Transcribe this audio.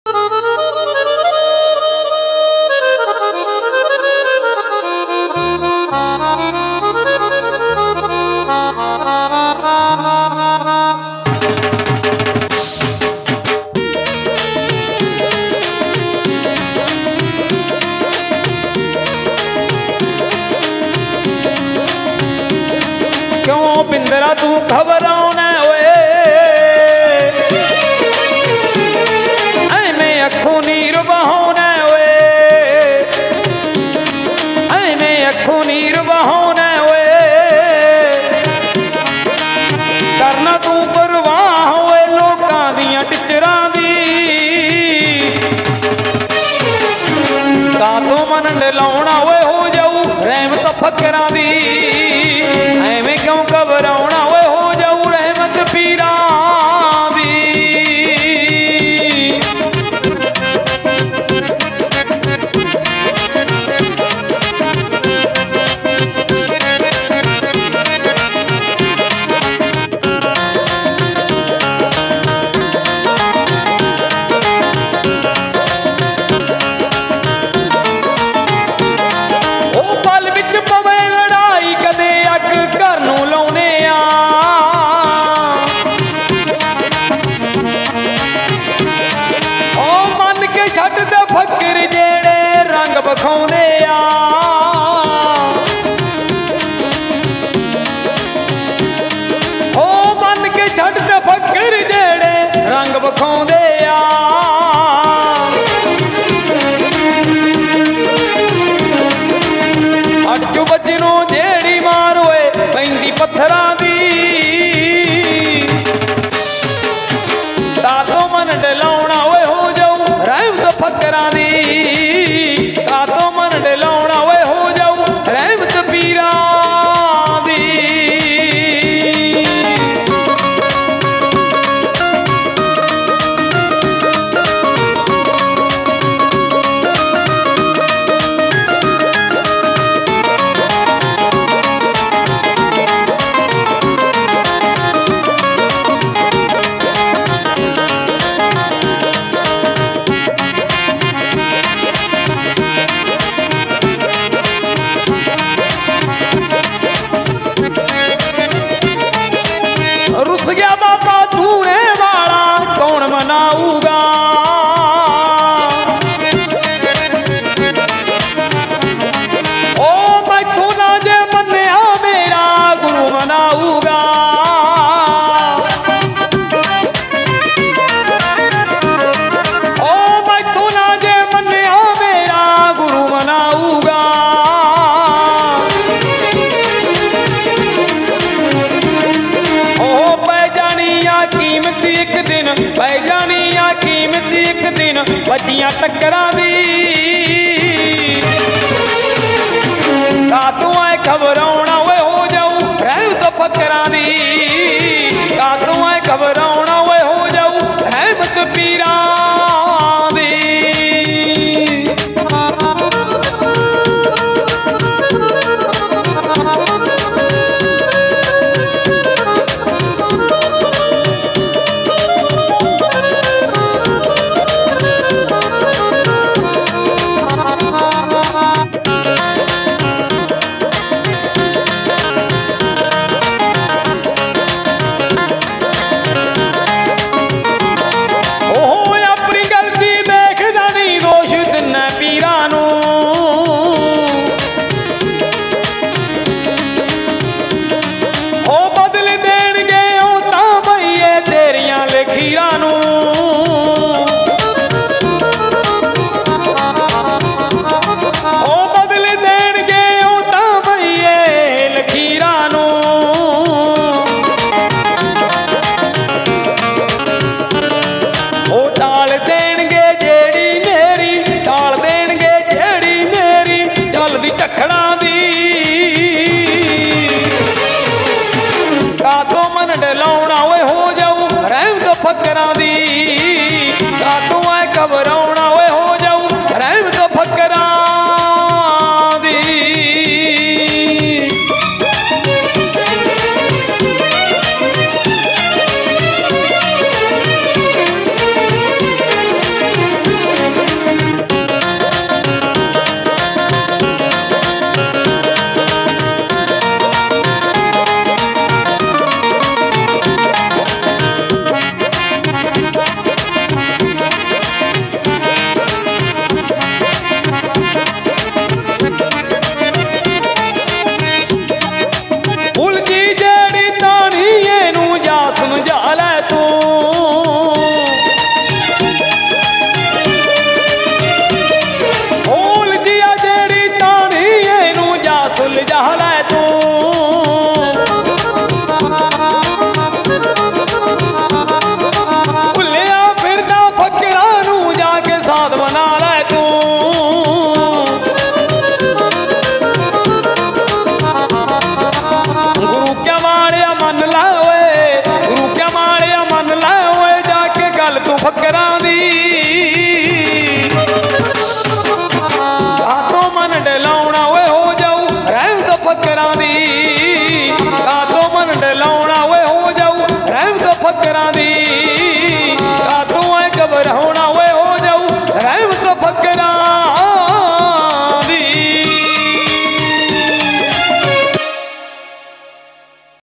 बिंदरा तू घबराना ओए मैं अखों नीर बहाना ओए मैं अखों नीर बहाना ओए करना तू परवाह होए लोकां दियां टिचरां दी कातों मन डलाउणा ओए हो जाऊ रहमत फकरां दी एवें क्यों घबराउणा ओए हो जाऊ रहमत पीरां दी बखाउंदे आ ओ मन के छड़ ते फकर जेड़े रंग बखाउंदे आ अज बजनों जेड़ी मार होए पैंदी पत्थरां दी तातो मन डलाउणा ओए हो जाऊ रहमत फकरां दी तो मन डलाउणा ओए हो जाऊ रहमत पीरां दी रुस गया बाबा धूने वाला कौन मनाऊगा ओ मैं तू ना जे मन्या मेरा गुरु मनाऊगा ओ मैं तू ना जे मन्या मेरा गुरु मनाऊगा कीमती एक दिन पै जानी आ कीमती एक दिन बचियां टक्करां दी कातों आए घबराउणा ओए हो जाऊ रहमत फकरां दी कातों आए घबराउणा ओए हो जाऊ रहमत पीरां दी फकरां दी कातों आए घबराउणा ओए हो जाऊ रहमत फकरां दी प्रसाद बना ला